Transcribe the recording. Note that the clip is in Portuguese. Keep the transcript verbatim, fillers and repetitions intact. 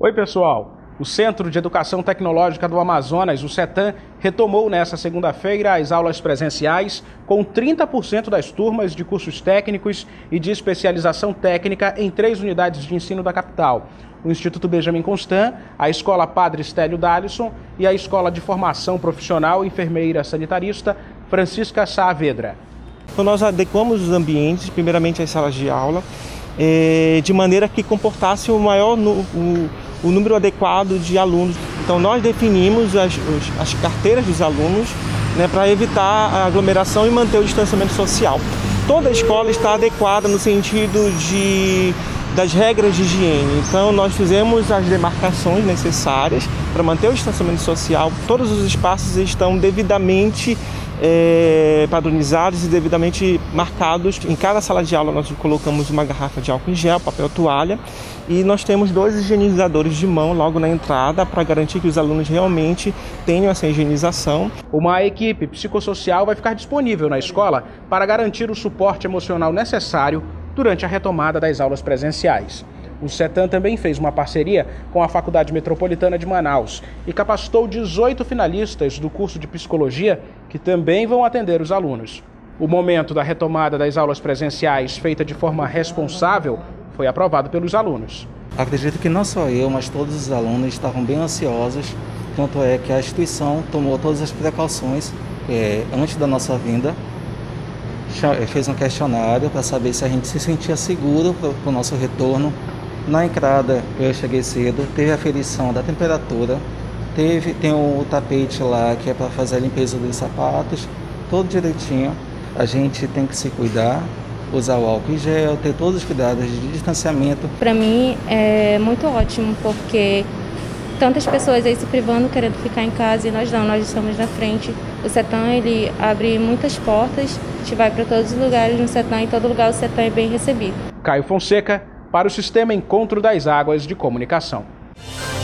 Oi pessoal, o Centro de Educação Tecnológica do Amazonas, o CETAM, retomou nesta segunda-feira as aulas presenciais com trinta por cento das turmas de cursos técnicos e de especialização técnica em três unidades de ensino da capital: o Instituto Benjamin Constant, a Escola Padre Estélio D'Alisson e a Escola de Formação Profissional Enfermeira Sanitarista Francisca Saavedra. Então nós adequamos os ambientes, primeiramente as salas de aula, eh, de maneira que comportasse o maior o, o número adequado de alunos. Então nós definimos as, as carteiras dos alunos, né, para evitar a aglomeração e manter o distanciamento social. Toda a escola está adequada no sentido de, das regras de higiene. Então nós fizemos as demarcações necessárias para manter o distanciamento social. Todos os espaços estão devidamente É, padronizados e devidamente marcados. Em cada sala de aula nós colocamos uma garrafa de álcool em gel, papel toalha, e nós temos dois higienizadores de mão logo na entrada para garantir que os alunos realmente tenham essa higienização. Uma equipe psicossocial vai ficar disponível na escola para garantir o suporte emocional necessário durante a retomada das aulas presenciais. O CETAM também fez uma parceria com a Faculdade Metropolitana de Manaus e capacitou dezoito finalistas do curso de Psicologia que também vão atender os alunos. O momento da retomada das aulas presenciais, feita de forma responsável, foi aprovado pelos alunos. Acredito que não só eu, mas todos os alunos estavam bem ansiosos, tanto é que a instituição tomou todas as precauções é, antes da nossa vinda. Fez um questionário para saber se a gente se sentia seguro para o nosso retorno. Na entrada, eu cheguei cedo, teve a aferição da temperatura, teve, tem o tapete lá que é para fazer a limpeza dos sapatos, tudo direitinho. A gente tem que se cuidar, usar o álcool em gel, ter todos os cuidados de distanciamento. Para mim é muito ótimo, porque tantas pessoas aí se privando, querendo ficar em casa, e nós não, nós estamos na frente. O CETAM, ele abre muitas portas, a gente vai para todos os lugares no CETAM, em todo lugar o CETAM é bem recebido. Caio Fonseca, para o Sistema Encontro das Águas de Comunicação.